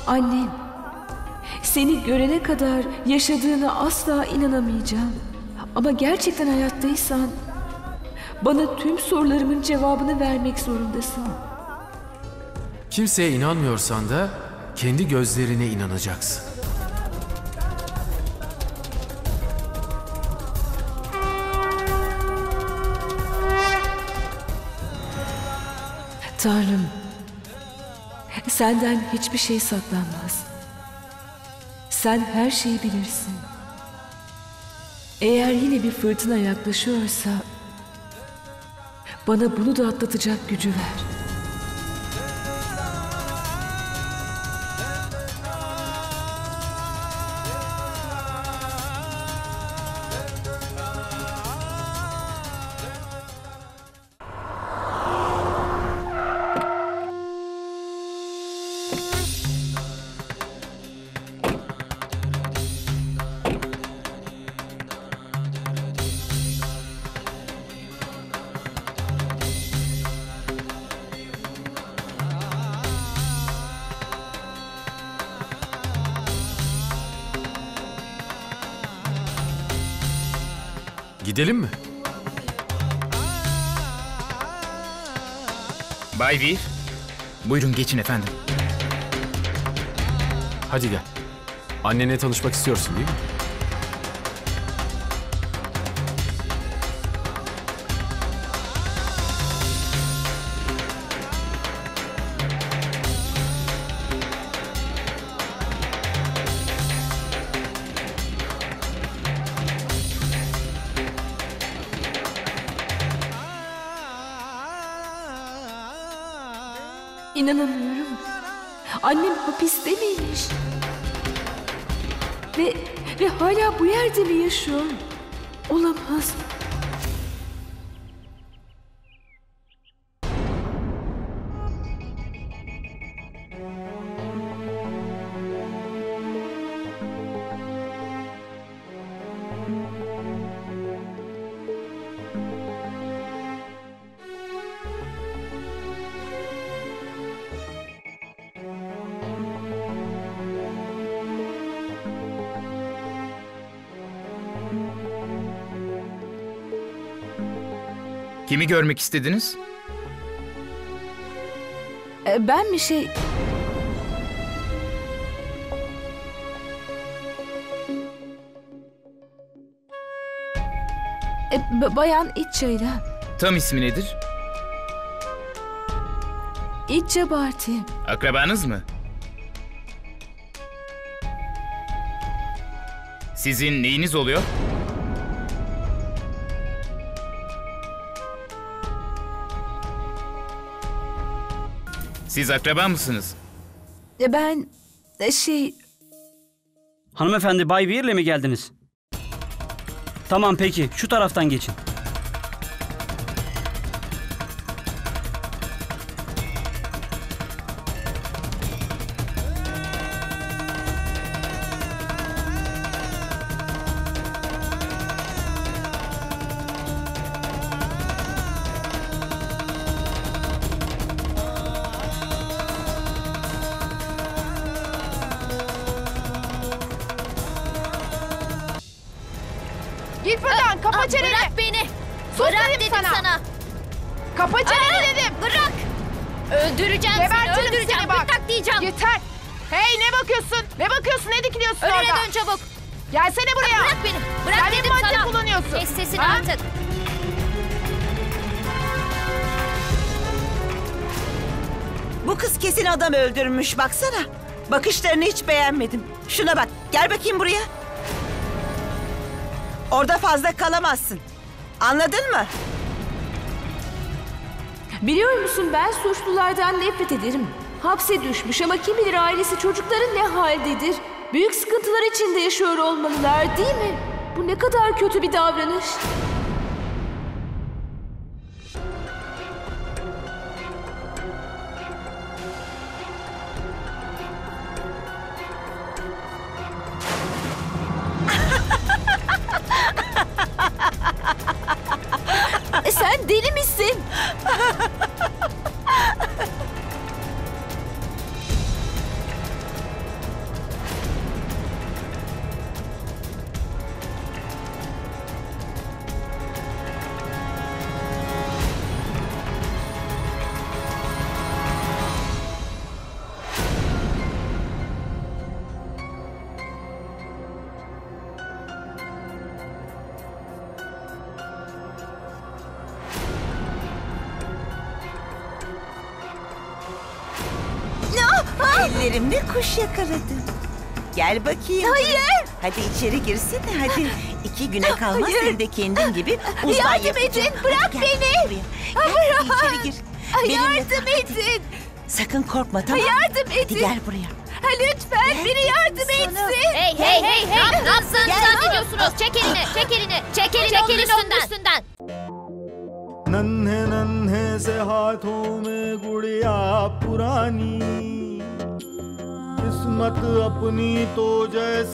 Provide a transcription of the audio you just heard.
Annem, seni görene kadar yaşadığına asla inanamayacağım. Ama gerçekten hayattaysan bana tüm sorularımın cevabını vermek zorundasın. Kimseye inanmıyorsan da kendi gözlerine inanacaksın. Tanrım, senden hiçbir şey saklanmaz. Sen her şeyi bilirsin. Eğer yine bir fırtına yaklaşıyorsa bana bunu da atlatacak gücü ver. Gidelim mi? Bay Veer, buyurun geçin efendim. Hadi gel. Annenle tanışmak istiyorsun değil mi? İnanamıyorum. Annem hapiste miymiş? Ve hala bu yerde mi yaşıyor? Olamaz. Kimi görmek istediniz? Ben mi şey... Bayan İtça'yla. Tam ismi nedir? İtça Bharti. Akrabanız mı? Sizin neyiniz oluyor? Siz akraba mısınız? Ben şey... Hanımefendi Bay Veer'le mi geldiniz? Tamam peki, şu taraftan geçin. Git buradan, kapa çeneni. Bırak beni. Sus Bırak dedim dedim sana. Kapa çeneni dedim. Bırak. Öldüreceğim seni, Gebertirim öldüreceğim. seni bak. Bırak diyeceğim. Yeter. Hey, ne bakıyorsun? Ne bakıyorsun? Ne dikiliyorsun Önüne orada? dön çabuk. Gelsene buraya. Bırak beni. Bırak Sen dedim ne madde sana. kullanıyorsun? Kes sesini Ha? artık. Bu kız kesin adam öldürmüş, baksana. Bakışlarını hiç beğenmedim. Şuna bak, gel bakayım buraya. Orada fazla kalamazsın. Anladın mı? Biliyor musun, ben suçlulardan nefret ederim. Hapse düşmüş ama kim bilir ailesi, çocukların ne haldedir. Büyük sıkıntılar içinde yaşıyor olmalılar, değil mi? Bu ne kadar kötü bir davranış. Sen deli misin? Ellerimle kuş yakaladım. Gel bakayım. Hayır. Hadi içeri girsene hadi. 2 güne kalmaz Hayır. seni de kendin gibi uzman Yardım yapacağım. edin, bırak Hadi gel beni. buraya. Gel hadi içeri gir. Benimle Yardım kal, hadi. edin. Sakın korkma tamam mı? Yardım Hadi edin. gel buraya. Lütfen biri yardım Sana. etsin. Hey hey hey hey. Ne yaptığınızı zannediyorsunuz? Çek elini, çek elini. Çekilin onun üstünden. नन्हे नन्हे से हाथों में गुड़िया पुरानी किस्मत अपनी तो जैसे